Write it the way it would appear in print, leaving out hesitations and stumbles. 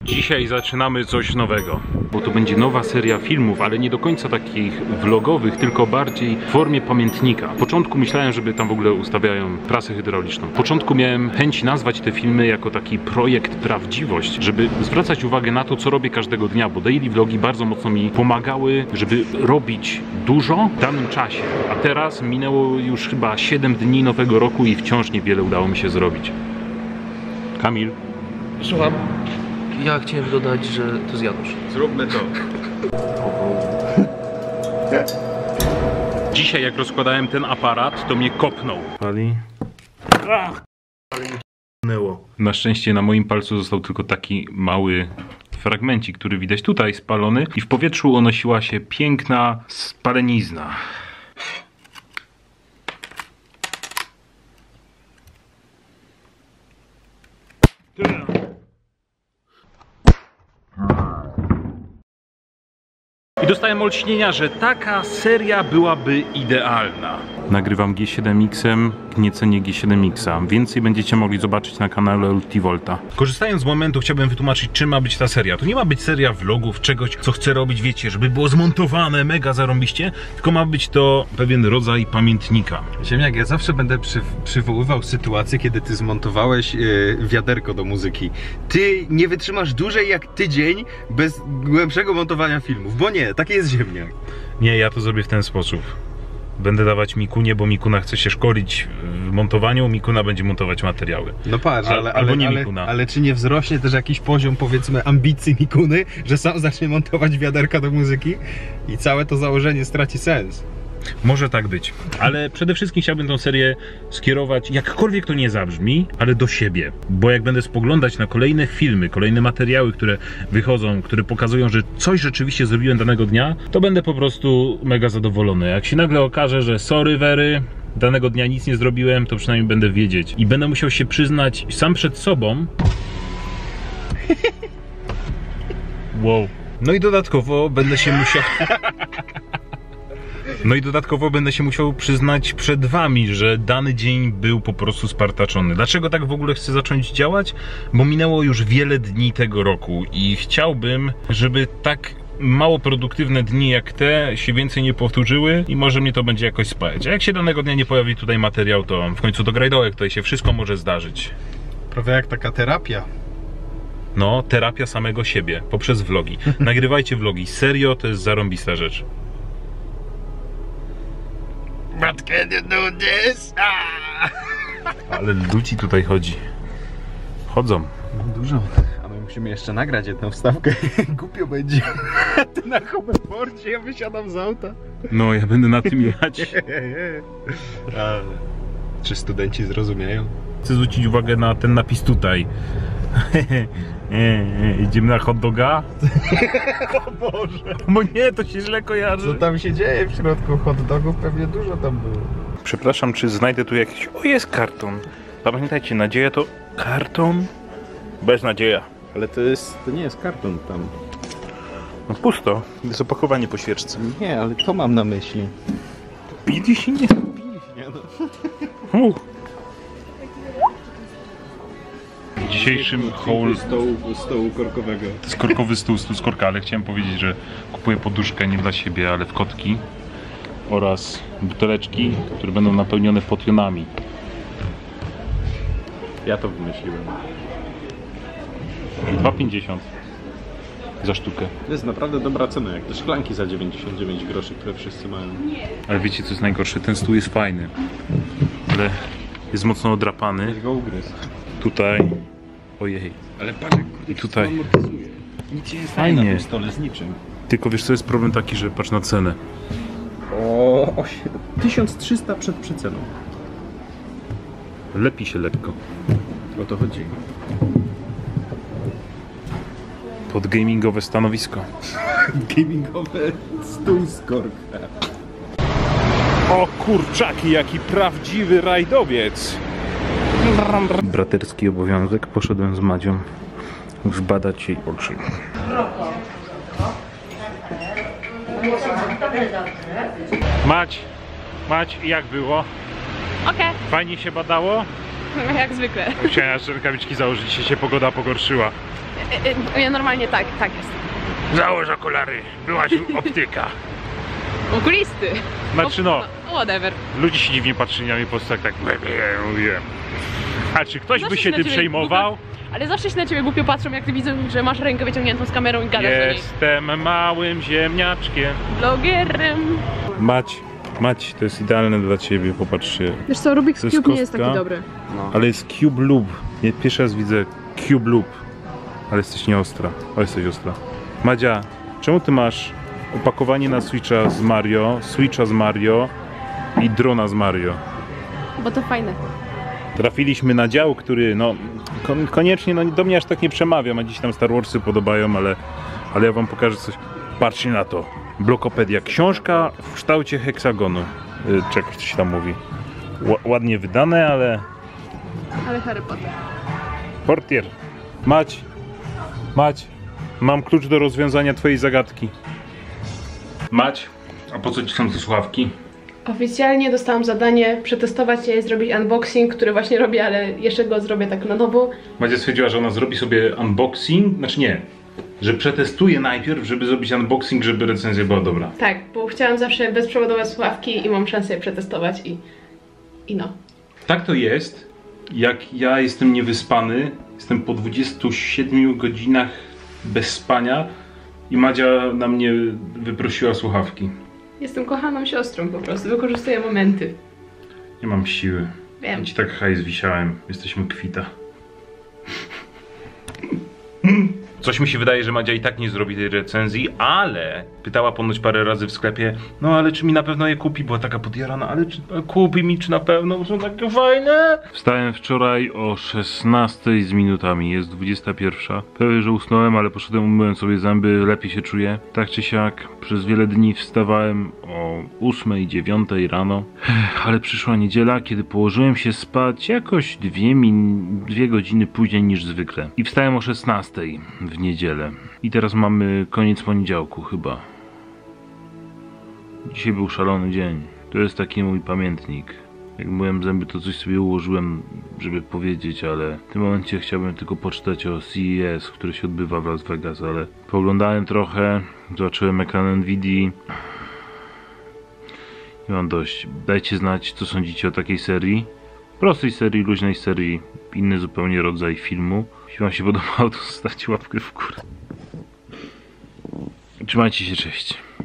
Dzisiaj zaczynamy coś nowego, bo to będzie nowa seria filmów, ale nie do końca takich vlogowych, tylko bardziej w formie pamiętnika. W początku myślałem, żeby tam w ogóle ustawiają prasę hydrauliczną. W początku miałem chęć nazwać te filmy jako taki projekt Prawdziwość, żeby zwracać uwagę na to, co robię każdego dnia, bo daily vlogi bardzo mocno mi pomagały, żeby robić dużo w danym czasie. A teraz minęło już chyba 7 dni nowego roku i wciąż niewiele udało mi się zrobić. Kamil. Słucham. Ja chciałem dodać, że to z Janusz. Zróbmy to. Dzisiaj jak rozkładałem ten aparat, to mnie kopnął. Pali. Na szczęście na moim palcu został tylko taki mały fragmencik, który widać tutaj spalony i w powietrzu unosiła się piękna spalenizna. I dostałem olśnienia, że taka seria byłaby idealna. Nagrywam G7X-em, gniecenie G7X-a. Więcej będziecie mogli zobaczyć na kanale Ultivolta. Korzystając z momentu, chciałbym wytłumaczyć, czym ma być ta seria. To nie ma być seria vlogów, czegoś, co chcę robić, wiecie, żeby było zmontowane mega zarąbiście, tylko ma być to pewien rodzaj pamiętnika. Ziemniak, ja zawsze będę przywoływał sytuację, kiedy ty zmontowałeś wiaderko do muzyki. Ty nie wytrzymasz dłużej jak tydzień bez głębszego montowania filmów, bo nie, taki jest Ziemniak. Nie, ja to zrobię w ten sposób. Będę dawać Mikunie, bo Mikuna chce się szkolić w montowaniu, Mikuna będzie montować materiały. No patrz, ale czy nie wzrośnie też jakiś poziom, powiedzmy, ambicji Mikuny, że sam zacznie montować wiaderka do muzyki i całe to założenie straci sens? Może tak być, ale przede wszystkim chciałbym tą serię skierować, jakkolwiek to nie zabrzmi, ale do siebie. Bo jak będę spoglądać na kolejne filmy, kolejne materiały, które wychodzą, które pokazują, że coś rzeczywiście zrobiłem danego dnia, to będę po prostu mega zadowolony. Jak się nagle okaże, że sorry Wery, danego dnia nic nie zrobiłem, to przynajmniej będę wiedzieć. I będę musiał się przyznać sam przed sobą. Wow. No i dodatkowo będę się musiał przyznać przed wami, że dany dzień był po prostu spartaczony. Dlaczego tak w ogóle chcę zacząć działać? Bo minęło już wiele dni tego roku i chciałbym, żeby tak mało produktywne dni jak te się więcej nie powtórzyły i może mnie to będzie jakoś spajać. A jak się danego dnia nie pojawi tutaj materiał, to w końcu to grajdołek, tutaj się wszystko może zdarzyć. Prawie jak taka terapia. No, terapia samego siebie poprzez vlogi. Nagrywajcie vlogi, serio, to jest zarąbista rzecz. But can you do this? Ale ludzi tutaj chodzi. Chodzą. Dużo. A my musimy jeszcze nagrać jedną wstawkę. Głupio będzie. Ty na hoverboardzie, ja wysiadam z auta. No, ja będę na tym jechać. Czy studenci zrozumieją? Chcę zwrócić uwagę na ten napis tutaj. Idziemy na hot doga? O Boże! Bo nie, to się źle kojarzy. Co tam się dzieje w środku hot dogów? Pewnie dużo tam było. Przepraszam, czy znajdę tu jakiś... O, jest karton. Pamiętajcie, nadzieja to karton? Beznadzieja. Ale to nie jest karton tam. No pusto. Jest opakowanie po świeczce. Nie, ale to mam na myśli. Pili się nie? W dzisiejszym haul... stołu korkowego. To jest korkowy stół z korka, ale chciałem powiedzieć, że kupuję poduszkę nie dla siebie, ale w kotki. Oraz buteleczki, które będą napełnione potionami. Ja to wymyśliłem. 2,50 za sztukę. To jest naprawdę dobra cena, jak te szklanki za 99 groszy, które wszyscy mają. Ale wiecie co jest najgorsze? Ten stół jest fajny, ale jest mocno odrapany. Weź go ugryz. Tutaj... Ojej. Ale patrz, i tutaj. Nic się nie staje Fajnie. na tym stole z niczym. Tylko wiesz co, jest problem taki, że patrz na cenę. O 1300 przed przeceną. Lepi się lekko. O to chodzi. Pod gamingowe stanowisko. Gamingowe stół z korka. O kurczaki, jaki prawdziwy rajdowiec! Braterski obowiązek, poszedłem z Madzią zbadać jej oczy. Mać, jak było? Okej. Fajnie się badało? Jak zwykle. Chciałem aż rękawiczki założyć, się pogoda pogorszyła. Ja normalnie tak jest. Załóż okulary, byłaś optyka. Okulisty. Znaczy no, Whatever. ludzie się dziwnie patrzyli na mnie po prostu tak mówię. A czy ktoś by Zawsze się na tym ciebie przejmował? Ale zawsze się na ciebie głupio patrzą, jak ty widzą, że masz rękę wyciągniętą z kamerą i gadasz do niej. Jestem małym ziemniaczkiem. Blogerem. Mać, to jest idealne dla ciebie, popatrzcie. Wiesz co, Rubik's To jest Cube nie jest kostka. taki dobry. Ale jest Cube Loop. Nie, pierwszy raz widzę Cube Loop. Ale jesteś nieostra. O, jesteś ostra. Madzia, czemu ty masz opakowanie na Switcha z Mario i drona z Mario? Bo to fajne. Trafiliśmy na dział, który no koniecznie no, do mnie aż tak nie przemawia. Ma dziś tam Star Warsy podobają, ale ja wam pokażę coś. Patrzcie na to. Blokopedia. Książka w kształcie heksagonu. Czegoś, co się tam mówi. Ładnie wydane, ale... Ale Harry Potter. Portier. Mać. Mam klucz do rozwiązania twojej zagadki. Mać. A po co ci są te słuchawki? Oficjalnie dostałam zadanie przetestować je i zrobić unboxing, który właśnie robię, ale jeszcze go zrobię tak na nowo. Madzia stwierdziła, że ona zrobi sobie unboxing. Znaczy nie. Że przetestuje najpierw, żeby zrobić unboxing, żeby recenzja była dobra. Tak, bo chciałam zawsze bezprzewodowe słuchawki i mam szansę je przetestować i no. Tak to jest, jak ja jestem niewyspany, jestem po 27 godzinach bez spania i Madzia na mnie wyprosiła słuchawki. Jestem kochaną siostrą po prostu, wykorzystuję momenty. Nie mam siły. Wiem. Ja ci tak hajs wisiałem, jesteśmy kwita. Coś mi się wydaje, że Madzia i tak nie zrobi tej recenzji, ale pytała ponoć parę razy w sklepie, no ale czy mi na pewno je kupi, była taka podjarana, ale czy kupi mi, czy na pewno, bo są takie fajne. Wstałem wczoraj o 16 z minutami, jest 21. Pewnie, że usnąłem, ale poszedłem, umyłem sobie zęby, lepiej się czuję. Tak czy siak, przez wiele dni wstawałem o 8, 9 rano, ale przyszła niedziela, kiedy położyłem się spać jakoś 2 godziny później niż zwykle. I wstałem o 16 w niedzielę. I teraz mamy koniec poniedziałku chyba. Dzisiaj był szalony dzień. To jest taki mój pamiętnik. Jak myłem zęby, to coś sobie ułożyłem, żeby powiedzieć, ale w tym momencie chciałbym tylko poczytać o CES, który się odbywa w Las Vegas, ale pooglądałem trochę, zobaczyłem ekran Nvidii. I mam dość. Dajcie znać, co sądzicie o takiej serii. Prostej serii, luźnej serii, inny zupełnie rodzaj filmu. Jeśli wam się podobało, to zostawcie łapkę w górę. Trzymajcie się, cześć.